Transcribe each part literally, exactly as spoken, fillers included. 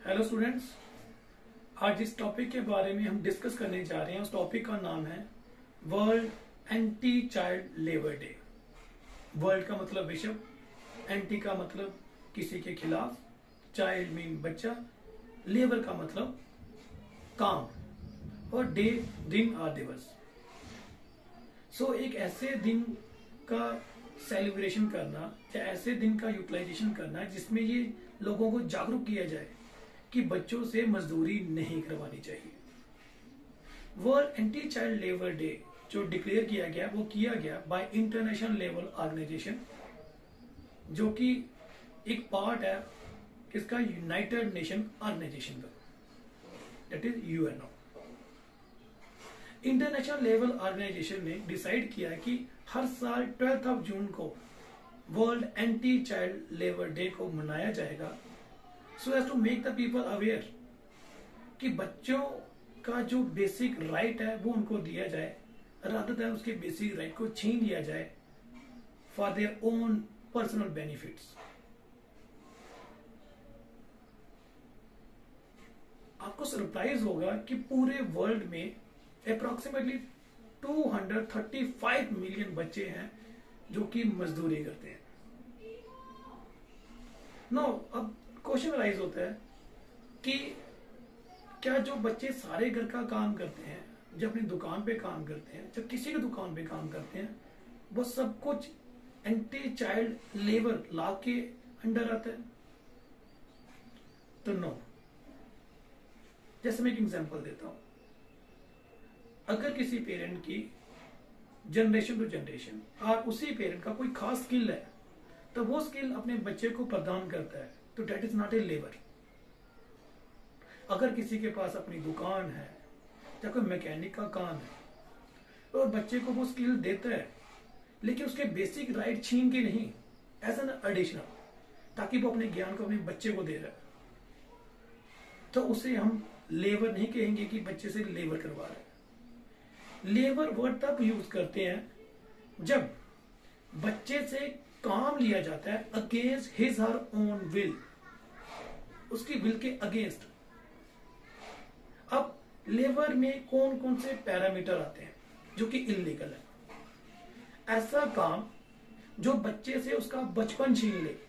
Hello students, आज जिस topic के बारे में हम डिस्कस करने जा रहे हैं उस टॉपिक का नाम है World Anti child Labour Day. World का मतलब विश्व, एंटी का मतलब किसी के खिलाफ, चाइल्ड मीन बच्चा, लेबर का मतलब काम और डे दिन और दिवस। सो so, एक ऐसे दिन का सेलिब्रेशन करना या ऐसे दिन का यूटिलाइजेशन करना जिसमें ये लोगों को जागरूक किया जाए कि बच्चों से मजदूरी नहीं करवानी चाहिए। World Anti child Labour Day जो डिक्लेयर किया गया वो किया गया बाय इंटरनेशनल लेबर ऑर्गेनाइजेशन, जो कि एक पार्ट है किसका, यूनाइटेड नेशन ऑर्गेनाइजेशन का, that is UNO. International Labour Organisation ने डिसाइड किया कि हर साल ट्वेल्थ ऑफ जून को World Anti child Labour Day को मनाया जाएगा, so as to make the people aware कि बच्चों का जो बेसिक राइट है वो उनको दिया जाए, रादर देन उसके बेसिक राइट को छीन लिया जाए for their own personal benefits. आपको सरप्राइज होगा कि पूरे वर्ल्ड में अप्रोक्सीमेटली दो सौ पैंतीस मिलियन बच्चे हैं जो कि मजदूरी करते हैं। नो no, अब क्वेश्चन राइज होता है कि क्या जो बच्चे सारे घर का काम करते हैं, जो अपनी दुकान पे काम करते हैं, जब किसी की दुकान पे काम करते हैं, वो सब कुछ एंटी चाइल्ड लेबर लॉ के अंडर आता है? तो नो। जैसे मैं एक एग्जांपल देता हूं, अगर किसी पेरेंट की जनरेशन टू जनरेशन और उसी पेरेंट का कोई खास स्किल है तो वो स्किल अपने बच्चे को प्रदान करता है, तो that is not a labour. अगर किसी के पास अपनी दुकान है या कोई मैकेनिक का काम है और बच्चे को वो स्किल देता है लेकिन उसके बेसिक राइट छीन के नहीं, एज एन एडिशनल, ताकि वो अपने ज्ञान को अपने बच्चे को दे रहा है, तो उसे हम लेबर नहीं कहेंगे कि बच्चे से लेबर करवा रहे हैं। लेबर वर्ड तब यूज करते हैं जब बच्चे से काम लिया जाता है against his her own will, उसकी विल के अगेंस्ट। अब लेबर में कौन कौन से पैरामीटर आते हैं जो कि इलीगल है? ऐसा काम जो बच्चे से उसका बचपन छीन ले,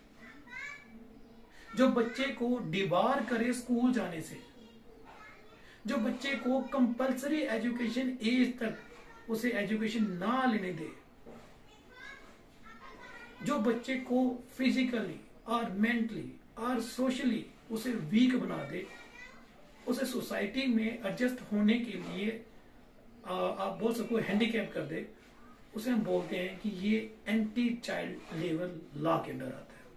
जो बच्चे को डिबार करे स्कूल जाने से, जो बच्चे को कंपलसरी एजुकेशन एज तक उसे एजुकेशन ना लेने दे, जो बच्चे को फिजिकली और मेंटली और सोशली उसे वीक बना दे, उसे सोसाइटी में एडजस्ट होने के लिए आ, आप बोल सको हैंडीकैप कर दे, उसे हम बोलते हैं कि ये एंटी चाइल्ड लेबर लॉ के अंदर आता है।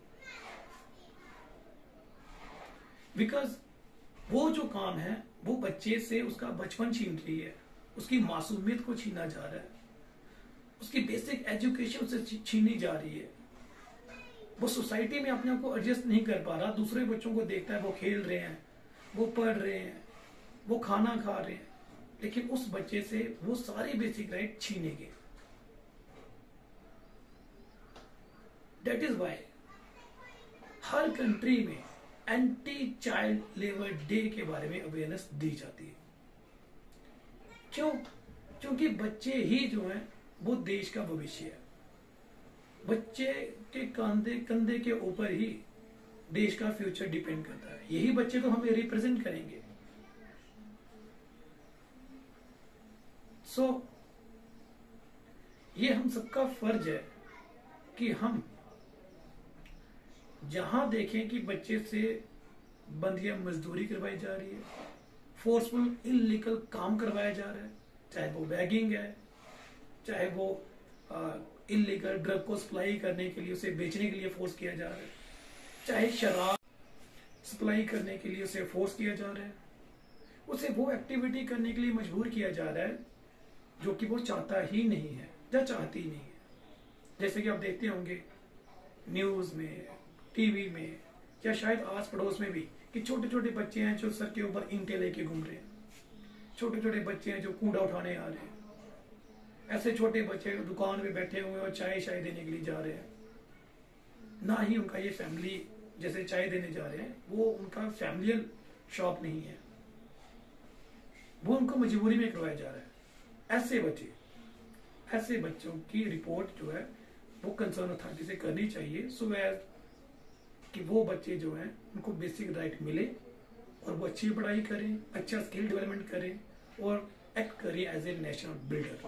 बिकॉज वो जो काम है वो बच्चे से उसका बचपन छीन रही है, उसकी मासूमियत को छीना जा रहा है, उसकी बेसिक एजुकेशन से छीनी जा रही है। वो सोसाइटी में अपने आप को एडजस्ट नहीं कर पा रहा, दूसरे बच्चों को देखता है वो खेल रहे हैं, वो पढ़ रहे हैं, वो खाना खा रहे हैं, लेकिन उस बच्चे से वो सारी बेसिक राइट छीनेंगे। दैट इज वाई हर कंट्री में एंटी चाइल्ड लेबर डे के बारे में अवेयरनेस दी जाती है। क्यों? क्योंकि बच्चे ही जो हैं वो देश का भविष्य है। बच्चे के कंधे कंधे के ऊपर ही देश का फ्यूचर डिपेंड करता है। यही बच्चे तो हमें रिप्रेजेंट करेंगे। सो so, ये हम सबका फर्ज है कि हम जहां देखें कि बच्चे से बंदिया मजदूरी करवाई जा रही है, फोर्सफुल इलीगल काम करवाया जा रहा है, चाहे वो बैगिंग है, चाहे वो इलीगल ड्रग को सप्लाई करने के लिए, उसे बेचने के लिए फोर्स किया जा रहा है, चाहे शराब सप्लाई करने के लिए उसे फोर्स किया जा रहा है, उसे वो एक्टिविटी करने के लिए मजबूर किया जा रहा है जो कि वो चाहता ही नहीं है या चाहती नहीं है। जैसे कि आप देखते होंगे न्यूज में, टीवी में, या शायद आस पड़ोस में भी, कि छोटे छोटे बच्चे हैं जो सर के ऊपर ईंटें लेके घूम रहे हैं, छोटे छोटे बच्चे हैं जो कूड़ा उठाने आ रहे हैं, ऐसे छोटे बच्चे दुकान पे बैठे हुए और चाय शाय देने के लिए जा रहे हैं। ना ही उनका ये फैमिली जैसे चाय देने जा रहे हैं, वो उनका फैमिलियल शॉप नहीं है, वो उनको मजबूरी में करवाया जा रहा है। ऐसे बच्चे ऐसे बच्चों की रिपोर्ट जो है वो कंसर्न अथॉरिटी से करनी चाहिए, सो एज कि वो बच्चे जो हैं उनको बेसिक राइट मिले और वो अच्छी पढ़ाई करें, अच्छा स्किल डेवलपमेंट करें और एक्ट करें एज ए नेशनल बिल्डर।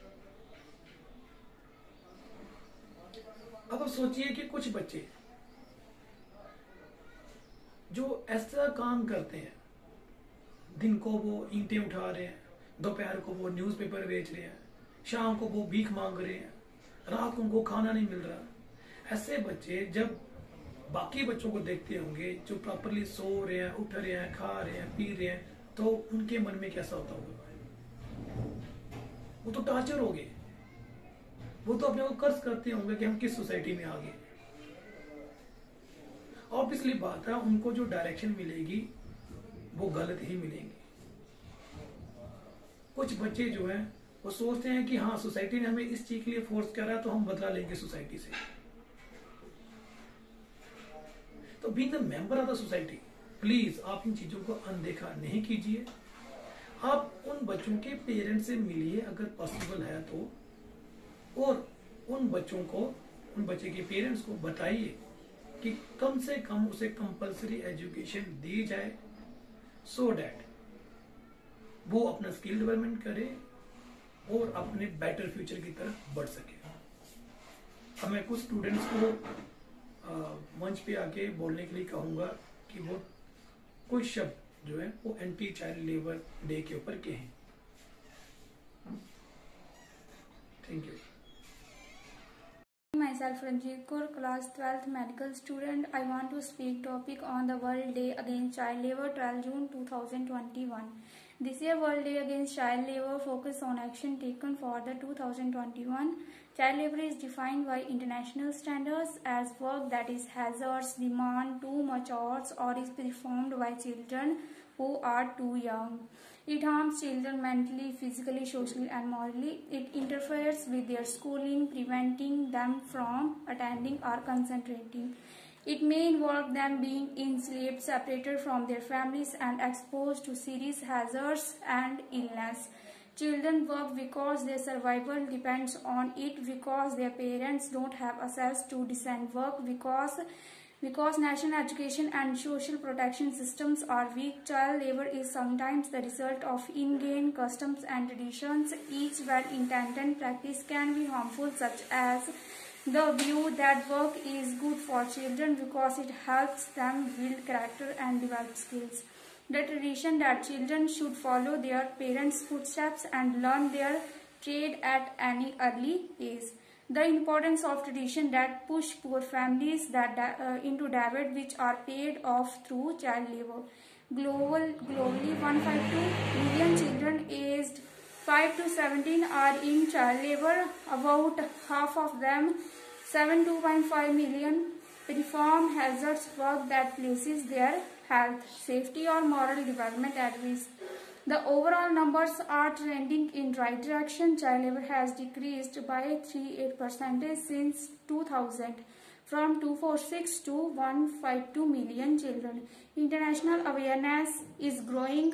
अब आप सोचिए कि कुछ बच्चे जो ऐसा काम करते हैं, दिन को वो ईंटें उठा रहे हैं, दोपहर को वो न्यूज़पेपर बेच रहे हैं, शाम को वो भीख मांग रहे हैं, रात को उनको खाना नहीं मिल रहा, ऐसे बच्चे जब बाकी बच्चों को देखते होंगे जो प्रॉपरली सो रहे हैं, उठ रहे हैं, खा रहे हैं, पी रहे हैं, तो उनके मन में कैसा होता होगा? वो तो टॉर्चर हो गए, वो तो अपने को कर्ज करते होंगे कि हम किस सोसाइटी में आ गए। ऑब्वियसली बात है, उनको जो डायरेक्शन मिलेगी वो गलत ही मिलेगी। कुछ बच्चे जो हैं वो सोचते हैं कि हाँ सोसाइटी ने हमें इस चीज के लिए फोर्स करा है तो हम बदला लेंगे सोसाइटी से। तो being the member of the society, please आप इन चीजों को अनदेखा नहीं कीजिए। आप उन बच्चों के पेरेंट्स से मिलिए अगर पॉसिबल है तो, और उन बच्चों को, उन बच्चे के पेरेंट्स को बताइए कि कम से कम उसे कंपलसरी एजुकेशन दी जाए, सो डैट वो अपना स्किल डेवलपमेंट करे और अपने बेटर फ्यूचर की तरफ बढ़ सके। अब मैं कुछ स्टूडेंट्स को आ, मंच पे आके बोलने के लिए कहूंगा कि वो कुछ शब्द जो है वो एंटी चाइल्ड लेबर डे के ऊपर कहें। Thank you. Myself Ranjit Kaur, class twelfth medical student. I want to speak topic on the World Day Against Child Labor, twelfth June two thousand twenty-one. This year World Day Against Child Labor focus on action taken for the two thousand twenty-one. Child labor is defined by international standards as work that is hazardous, demand too much hours, or is performed by children who are too young. It harms children mentally, physically, socially, and morally. It interferes with their schooling, preventing them from attending or concentrating. It may involve them being enslaved, separated from their families, and exposed to serious hazards and illness. Children work because their survival depends on it, because their parents don't have access to decent work, because Because national education and social protection systems are weak. Child labor is sometimes the result of ingrained customs and traditions. Each well-intended practice can be harmful, such as the view that work is good for children because it helps them build character and develop skills. The tradition that children should follow their parents' footsteps and learn their trade at any early age. The importance of tradition that push poor families that uh, into debt which are paid off through child labor. Global, globally, one hundred fifty-two million children aged five to seventeen are in child labor. About half of them, seventy-two point five million, perform hazardous work that places their health, safety, or moral development at risk. The overall numbers are trending in right direction. Child labor has decreased by thirty-eight percent since two thousand, from two hundred forty-six to one hundred fifty-two million children. International awareness is growing,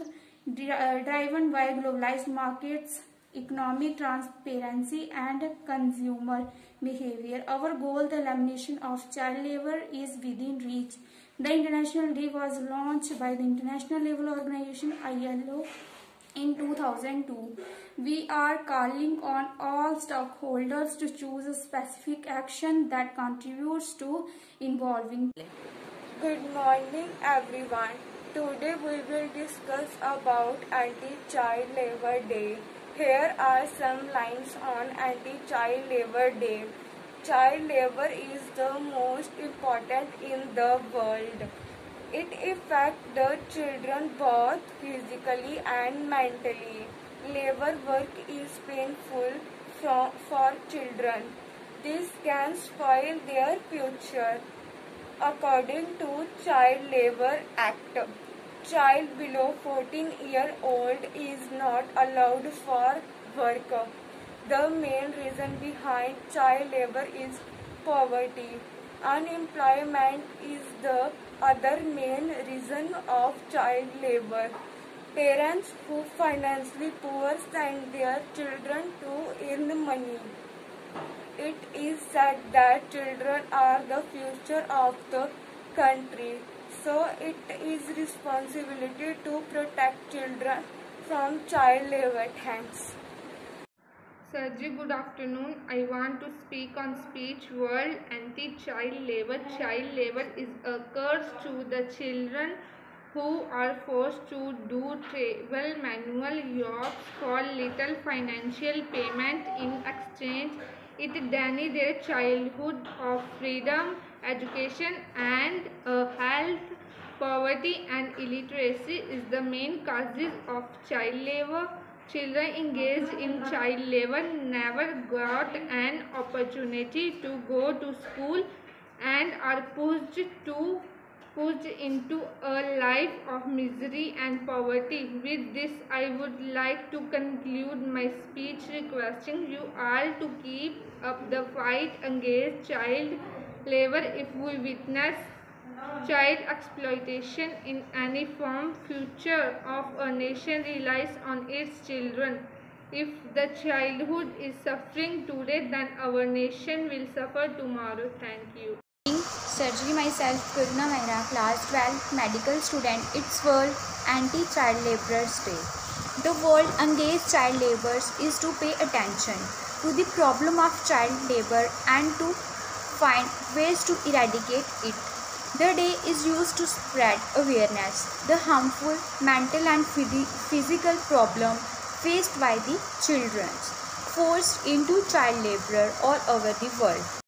driven by globalized markets, economic transparency, and consumer behavior. Our goal, the elimination of child labor, is within reach. The International Day was launched by the International Labour Organization I L O in two thousand two. We are calling on all stakeholders to choose a specific action that contributes to involving. Good morning everyone. Today we will discuss about Anti-Child Labour Day. Here are some lines on Anti-Child Labour Day. Child labor is the most important in the world. It affects the children both physically and mentally. Labor work is painful for, for children. This can spoil their future. According to Child Labor Act, child below fourteen years old is not allowed for work. The main reason behind child labor is poverty. Unemployment is the other main reason of child labor. Parents who financially poor send their children to earn money. It is said that children are the future of the country, so it is responsibility to protect children from child labor. Thanks. Sir ji, good afternoon. I want to speak on speech World Anti-Child Labor. Child labor is a curse to the children who are forced to do travel manual jobs for little financial payment. In exchange, it denies their childhood of freedom, education and uh, health. Poverty and illiteracy is the main causes of child labor. Children engaged in child labor never got an opportunity to go to school and are pushed to pushed into a life of misery and poverty. With this, I would like to conclude my speech requesting you all to keep up the fight against child labor. If we witness child exploitation in any form, future of a nation relies on its children. If the childhood is suffering today, then our nation will suffer tomorrow. Thank you. Surgery myself, Karuna Mehra, class twelve medical student. It's World Anti-Child Laborers Day. The world against child labour is to pay attention to the problem of child labor and to find ways to eradicate it. The day is used to spread awareness the harmful mental and physical problem faced by the children forced into child labor all over the world.